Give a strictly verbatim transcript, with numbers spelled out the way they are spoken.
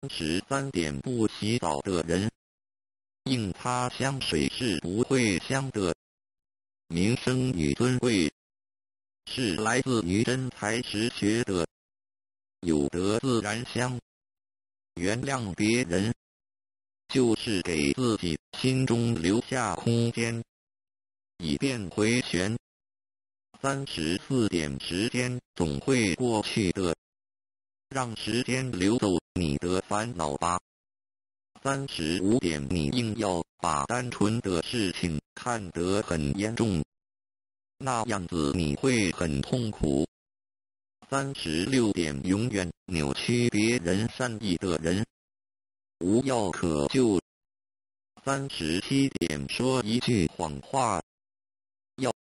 十三点不洗澡的人，硬擦香水是不会香的。名声与尊贵，是来自于真才实学的，有德自然香。原谅别人，就是给自己心中留下空间，以便回旋。三十四点时间总会过去的，让时间流走你的烦恼吧。三十五点你硬要把单纯的事情看得很严重，那样子你会很痛苦。三十六点永远扭曲别人善意的人，无药可救。三十七点说一句谎话，